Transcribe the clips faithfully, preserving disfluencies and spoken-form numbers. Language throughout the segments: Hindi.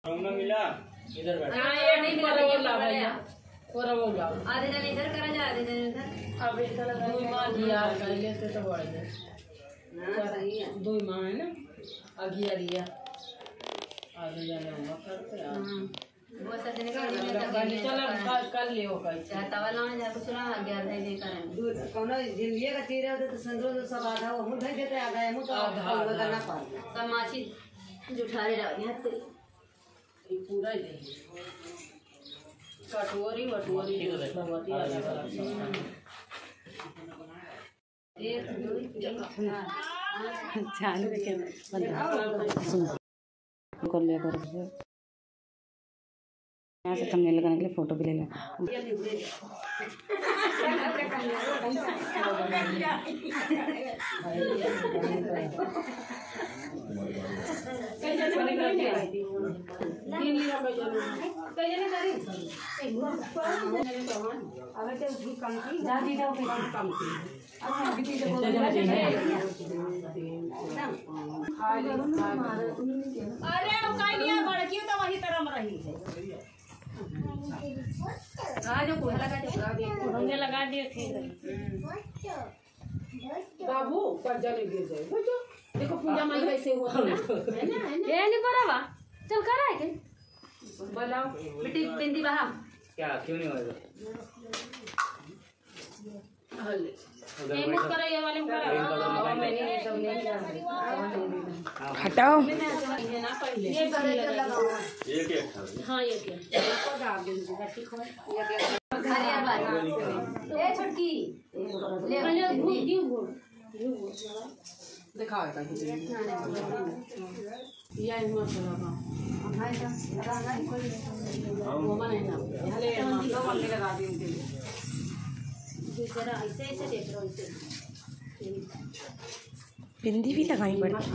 मिला इधर बैठ। हां ये नहीं परवला भैया परवला आधे जन इधर करा जा आधे जन इधर। अब इधर दो मां दिया कर लेते तो बढ़ जाए। हां सही है दो मां है ना अगिया रिया आधे जन होगा करते हां वो सब दिन का चल कल ले हो कल चाहे तवा लाने जा कुछ ना अगियार है नहीं करें दूध कोनो जिंदगी का तीर है तो संदूर तो सब आधा वो मुंह देते आ गए मुंह तो वो करना पड़ सब माछी जुठारे रह गया तेरी ये पूरा ही दे कटोरी वटोरी भगवती अलग अलग एक दो चालू के बंद कर लिया कर यहाँ से थंबनेल लगाने के लिए फोटो भी ले लें। अरे काइलिया बड़की तो वही तरह में रही है हां जो कोहला लगा दे हमने लगा दिए ठीक है बाबू पर जले गिर जाए बच्चो देखो पूजा माई कैसे हुआ है ना ये नहीं पड़ावा चल कर आए के बोलाओ बेटी बिंदी बहा क्या क्यों नहीं होगा हले ये मुझ कर ये वाले में करा मैंने ये सब नहीं हटाओ ये ना पहले ये करे लगाओ एक एक हां ये क्या को डाल दे ठीक है खाली आवाज ए छोटकी ले ले घूम क्यों घूम दिखाओ का ये मत लगा भाई का लगा कोई वो मने ना हले तो मन लगा दी उनके लिए जरा ऐसे ऐसे देख लो ऐसे बिंदी भी लगाई पड़ती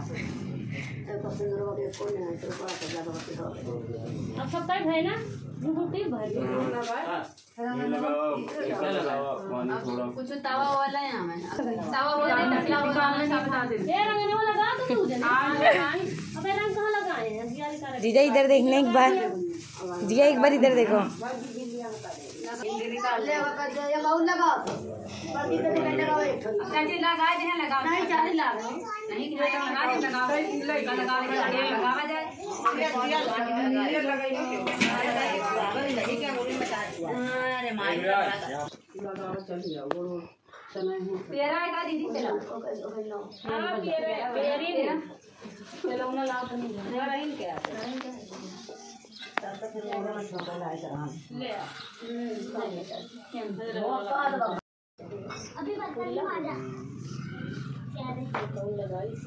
अब सब टाइट है ना घुघुटी भर लगाओ क्या लगाओ पानी थोड़ा कुछ तवा वाला है हमें तवा हो जाए मसला हो जाए बता दे ये रंग ने वो लगा दो तू जल्दी अबे रंग कहां लगाए हैं दियाली का जीजा इधर देखने एक बार जिया एक बार इधर देखो ले का ये बहुत लगाओ पर कितने घंटे लगाओ चाची लगा दे हैं लगाओ नहीं चाची लगा नहीं कि लगा दे लगाओ लगा लगा लगावा जाए ये लगाई नहीं क्या बोली बता अरे मार लगाओ चल जाओ वो चना है पेरा है का दीदी पेरा हां पेरा पेरी चलो ना ला तो नहीं रही क्या ले अभी बता लो आजा क्या रे लगाई सी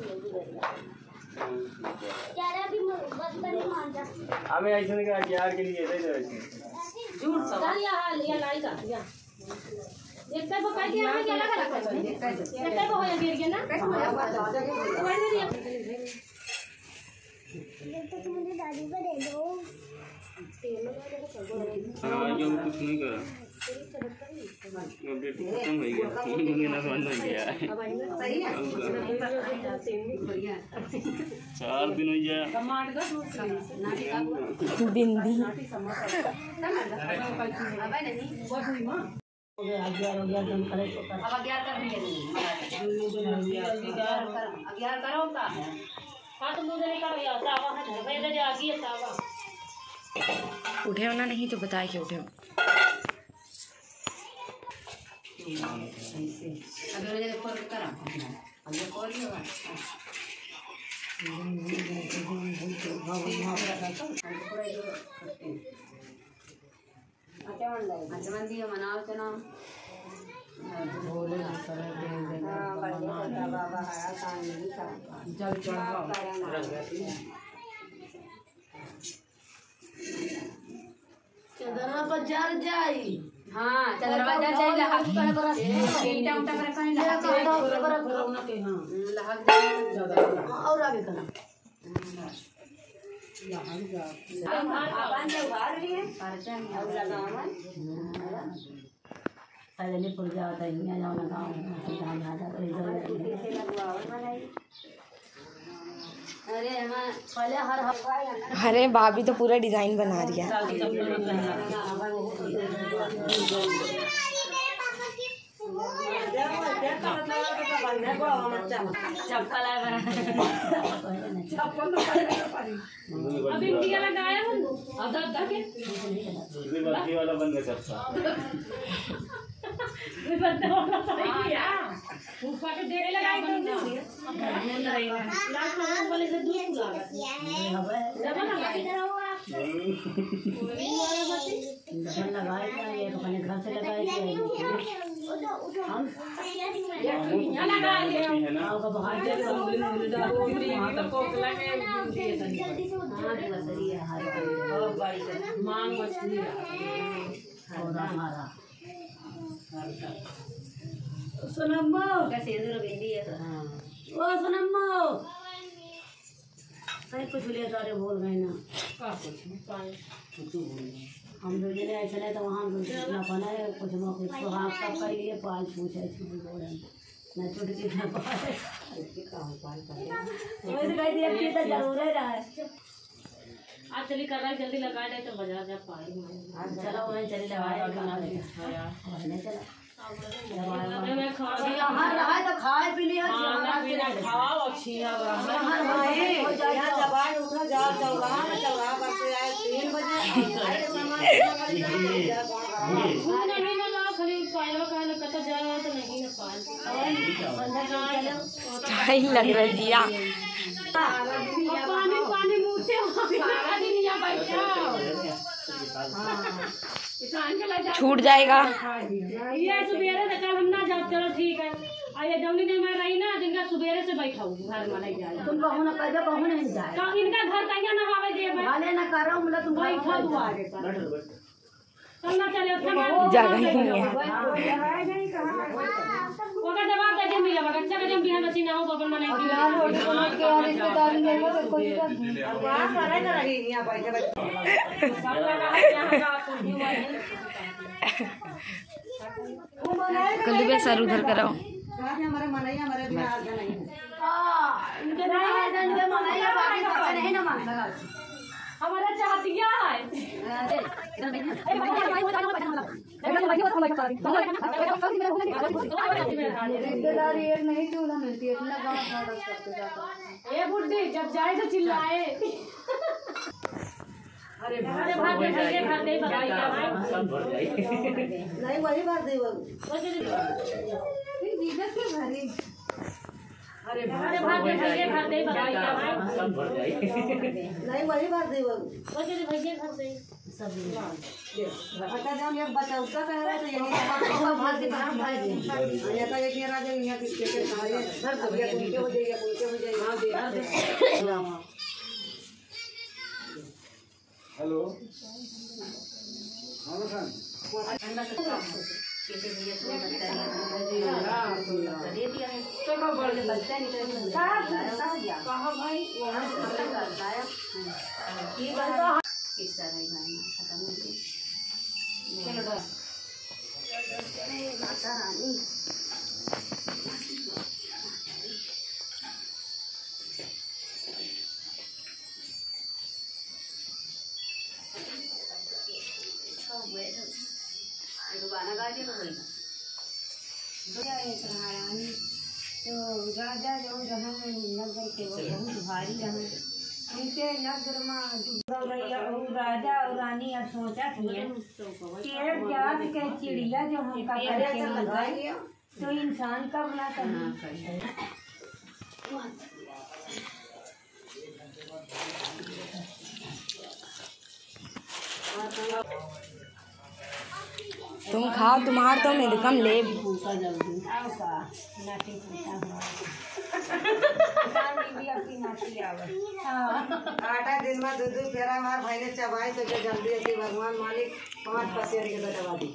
क्या रे अभी बता लो आजा हमें ऐसे नहीं कहा यार के लिए दे दो ऐसे झूठ सब या हाल या लाई का या एक टाइप का क्या है अलग अलग है एक टाइप हो या गिर गया ना तो मुझे दादी को दे दो हां जो कुछ नहीं करा अपडेट खत्म हो गया मंगना बंद हो गया सही है चार दिन हो गया टमाटर का बिंदी अब नहीं वो हुई मां अग्यारह अग्यारह जन करे तो अब अग्यारह कर भी अग्यारह करो का हां तुम मुझे नहीं करो यार सावा है भाई इधर आ गई सावा उठे हो ना नहीं तो बताए कि उठे हो ऐसे अगर ये पर करा अब ये कौन होगा अच्छा मन लगे अच्छा मन दिया मनाओ चना भोले करे दे दे बाबा हरा कान नहीं था जल चढ़ाओ चंद्रमा पर जल जाई हां चंद्रमा जल जाई लहक पर पर ईटा उटा पर कहीं लहक पर कोरोना के हां लहक और आगे करना लहक जा आबान जो बाहर भी है परचा में और लगावन पहले पुर जाता है यहाँ जाओ लगाओ यहाँ जाता है कैसे लगवावन बनाई अरे हाँ पहले हर अरे भाभी तो पूरा डिजाइन बना रही है। चप्पल अब इंडिया लगाया बंदू अब दब दब के ये बाकी वाला बंद कर सकता ये बंदा वाला सही किया ऊपर के देरे लगाई तो लास्ट में वाले से दूर लगा डबल लगा इधर आओ आप डबल लगाए थे ये तो अपने घर से लगाए थे हम यहाँ लगा ले है ना का बाहर से वहाँ तक कोकला के दिए सही हाँ बसरी है हर और बारी से मांग मछली और हमारा सोनम्मा का सिंदूर बिंदी है हाँ ओ सोनम्मा सही कुछ ले तारे बोल गए ना का कुछ नहीं पाए हम लोग ने ऐसे नहीं तो वहाँ ना बना है कुछ मौके तो हाँ सब कर लिए पाल पूछ ऐसे बोल रहे मैं छोटी चीज ना पाए कहाँ पाल पाए मैं तो कह दिया कि तो जरूर है रहा है आज चली कर रहा है जल्दी लगा दे तो बाजार जा पाए आज चलो वहीं चले लगाए खाना नहीं चला मैं खा यहाँ रहा है तो खाए पी लिया खाना पीना खाओ अच्छी है यहाँ जबान उठा जाओ चौराहा में चौराहा पर से आए तीन बजे नहीं ना ना खाली पायवा का ना कता जाए तो नहीं ना पाल सही लग रहा है जिया। पानी पानी मुंह से सारा दिन यहाँ बैठ जाओ किसान के लगा छूट जाएगा। ये सुबेरे से कल हम ना जाओ चलो ठीक है आइए जमनी दिन में रही ना जिनका सुबेरे से बैठा हूँ घर में नहीं जाए तुम कहूँ ना कह कहूँ नहीं जाए तो इनका घर कहीं ना हवे दे मैं भले ना करो मतलब तुम बैठा दुआरे पर चलना चले जगह ही नहीं है। ओका जवाब दे के मिला बच्चा का जब बिहान बची ना हो बबन मने की बात करे ना रही यहाँ बैठे बैठे कुल्लू पे सर उधर कराओ। हमारे मनैया हमारे बिहार का नहीं है इनके नहीं है इनके मनाया बाकी सब नहीं ना मान लगा हमारा चाहतिया है ये बुड्ढी जब जाए तो चिल्लाए अरे भागे भागे भागे भागे भागे सब भर जाए नहीं वही बात है वो अरे भागे भागे भागे भागे भागे सब भर जाए नहीं वही बात है वो ओके भैया घर से सब अच्छा जब ये बच्चा उसका कह रहा है तो यही भाग के काम भाई ये तो एक ये राजा यहाँ के के कहा है सर तो ये उनके हो जाएगा उनके हो जाएगा हां दे हेलो हाँ खान कैसे भैया सो दे दिया है तो का बोल के बच्चा निकल कहा भाई वहां से करता है ये बात किस्सा है भाई खत्म हो गई चलो माता रानी गाना गा दिया वही तो राजा जो जहाँ नगर के वो बहुत भारी रहे उनके नगर में राजा और रानी अब सोचा थी केर जात के चिड़िया जो हमका करके मंगाई तो इंसान कब ना करना तुम खाओ तुम्हार तो मेरे कम ले पूछा जल्दी आओ का नाटी पूछा आटा दिन में दूध दूध फेरा मार भाई ने चबाई तो जो जल्दी जल्दी भगवान मालिक पाँच पसेरी के दवा दी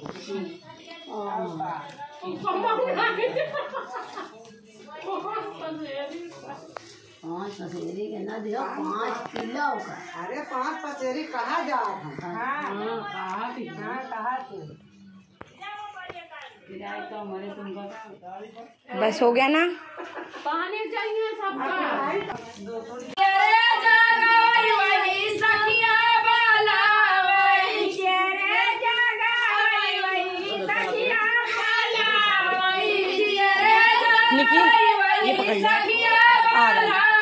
पाँच पसेरी के ना दियो पाँच किलो का अरे पाँच पसेरी कहाँ जा हाँ कहा थी हाँ कहा थी तो हमारे तुमका बस हो गया ना। पानी चाहिए सबका। निकी ये पकड़ ले। आ रहा है।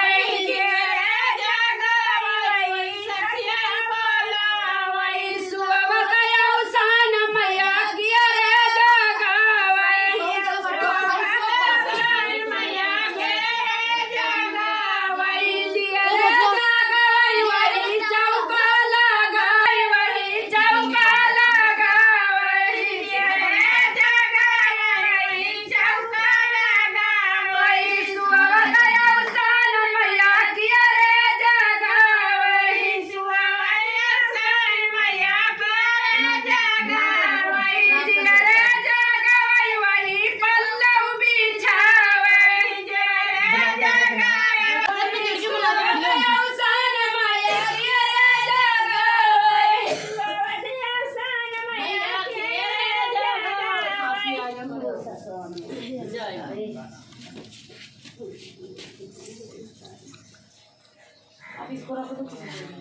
इसको रखो तो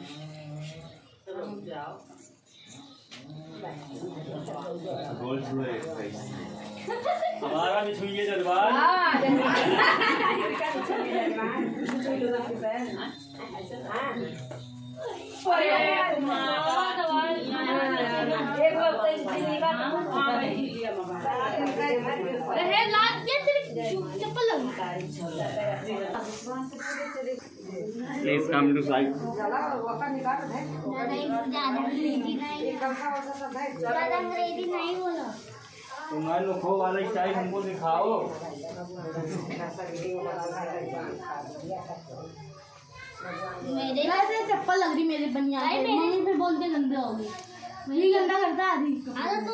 जाओ। हमारा भी छुइए Jalwan. Please come to side. ज्यादा अंग्रेजी नहीं ज्यादा अंग्रेजी नहीं बोलो। तुम्हारे लोगों वाला स्टाइल हमको दिखाओ। मेरे वैसे चप्पल लग रही मेरे बनियान पे। मम्मी फिर बोलते गंदे हो गए। वही गंदा करता आदमी।